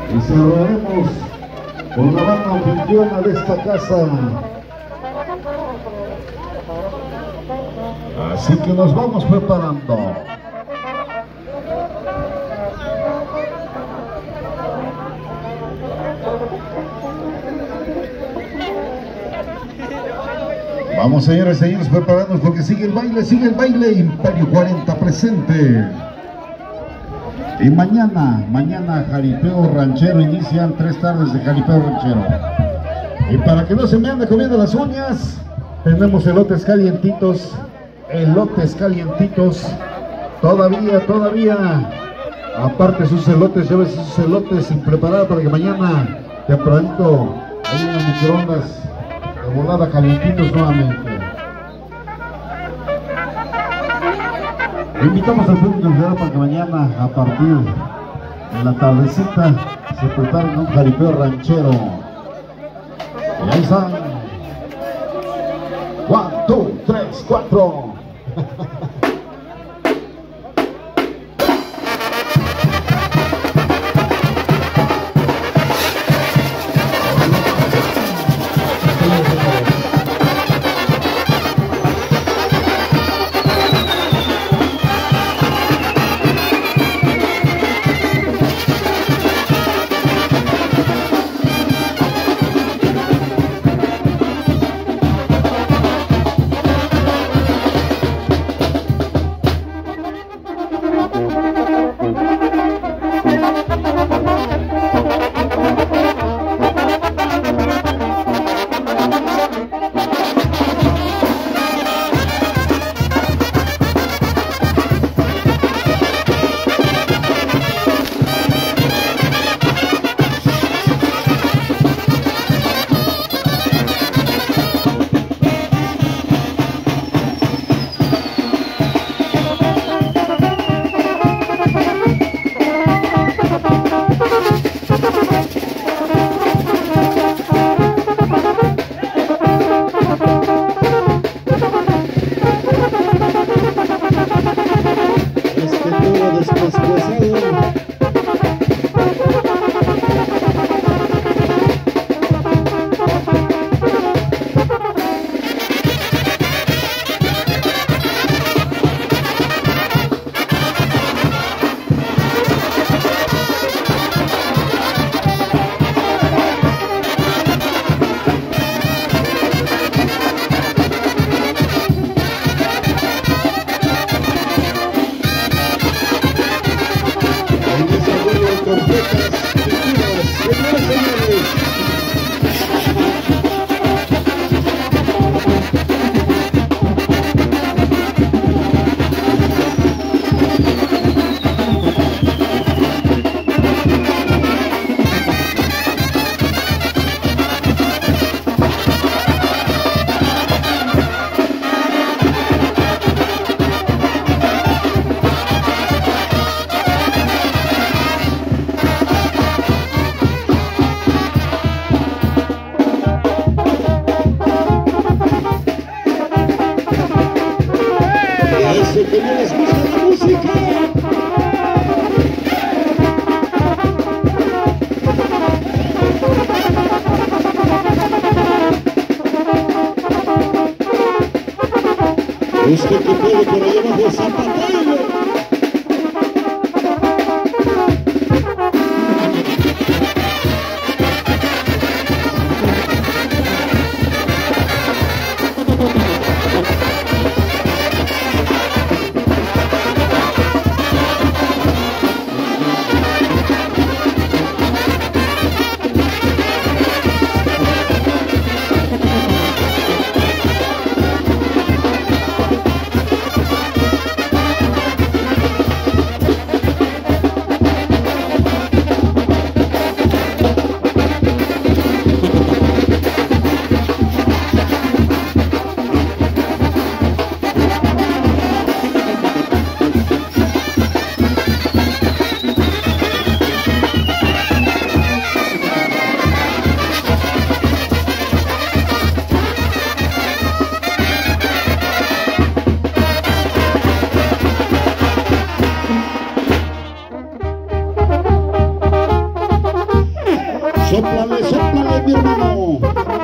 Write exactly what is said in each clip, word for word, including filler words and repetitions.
Y cerraremos con la banda anfitriona de esta casa. Así que nos vamos preparando. Vamos, señores y señores, prepararnos porque sigue el baile, sigue el baile. Imperio cuarenta presente. Y mañana, mañana jaripeo ranchero, inician tres tardes de jaripeo ranchero. Y para que no se me ande comiendo las uñas, tenemos elotes calientitos, elotes calientitos, todavía, todavía, aparte sus elotes, llévese sus elotes sin preparar para que mañana, tempranito, hay unas microondas de volada calientitos nuevamente. Invitamos al público en general para que mañana, a partir de la tardecita, se preparen un jaripeo ranchero. Y ahí están. One, two, tres, cuatro. Usted que puede por allá abajo zapatero. Sóplale, sóplale, mi hermano.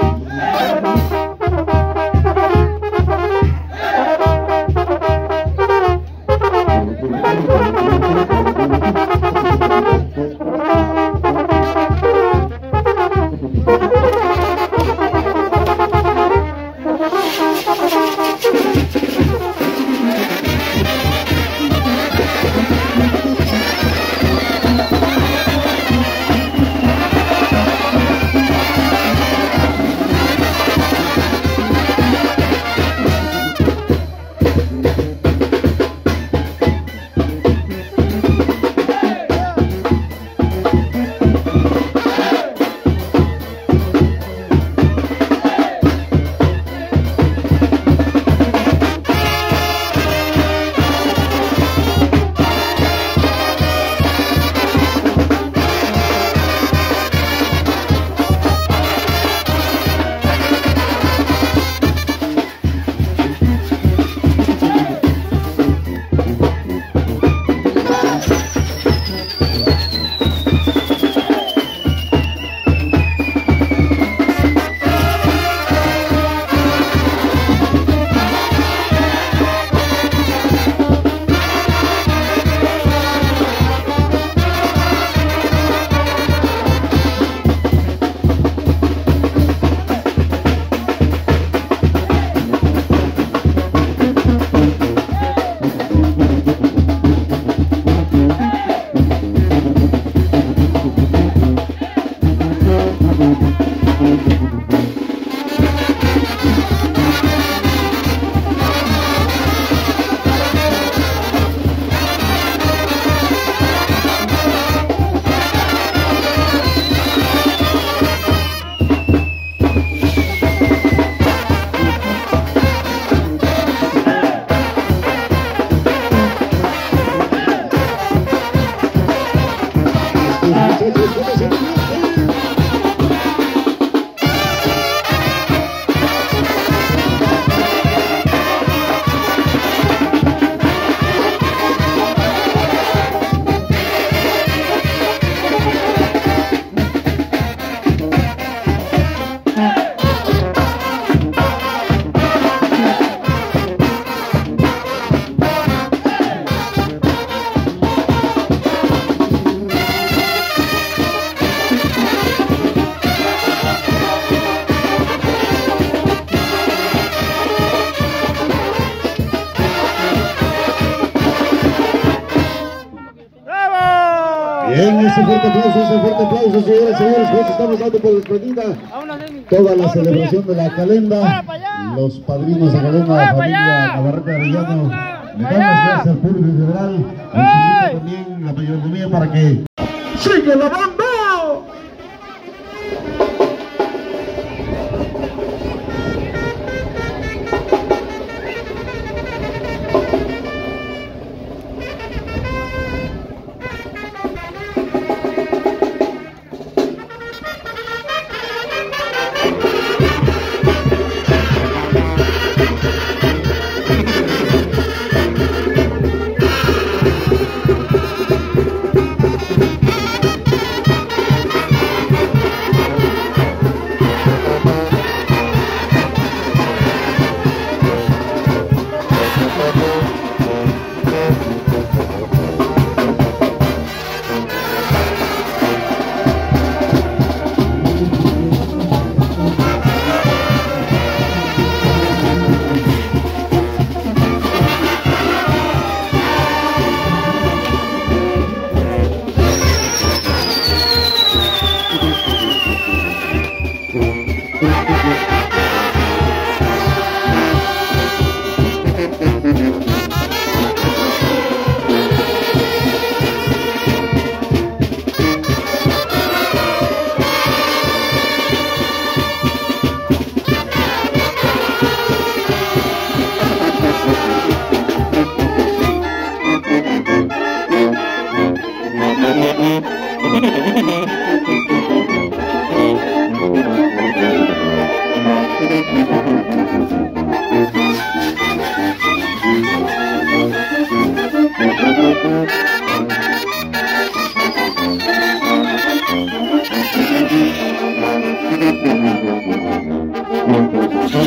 Bien, ese fuerte aplauso, ese fuerte aplauso, señores y señores, pues estamos dando por despedida toda la celebración de la Calenda, los padrinos de Calenda, la familia Navarrete Arellano. Le damos gracias al público en general, y también la mayordomía para que ¡sigue la banda! Thank you.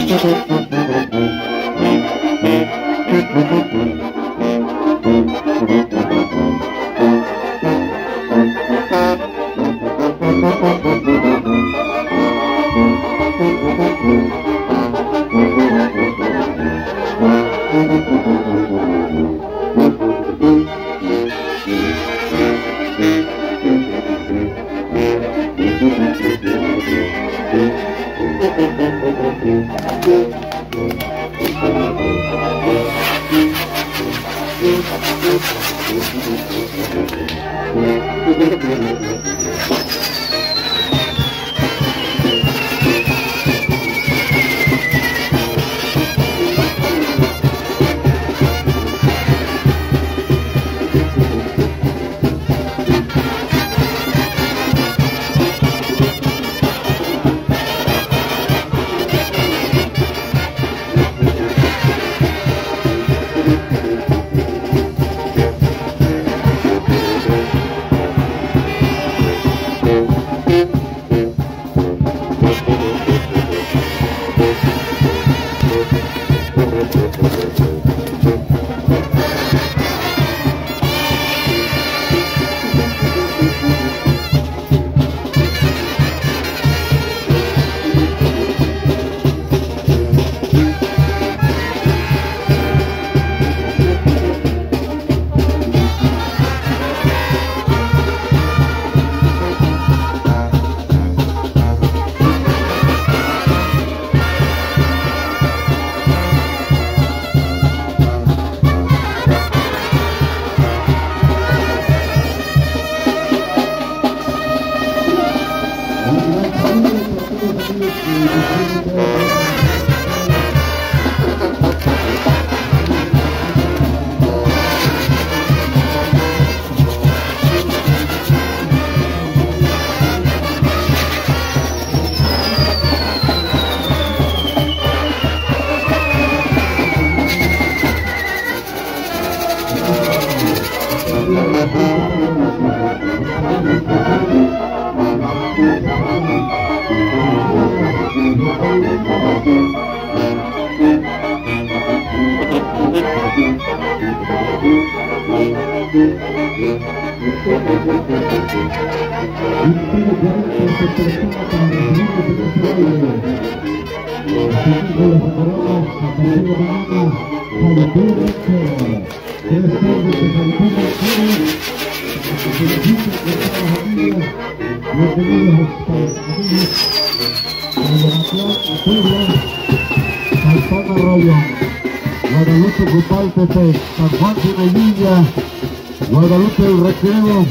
Guadalupe Cupaltepec, San Juan Chinavilla, Guadalupe el Recreo,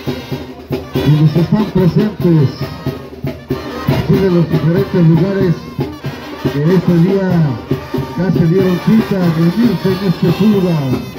quienes están presentes aquí de los diferentes lugares que este día ya se dieron cita a reunirse en este fútbol.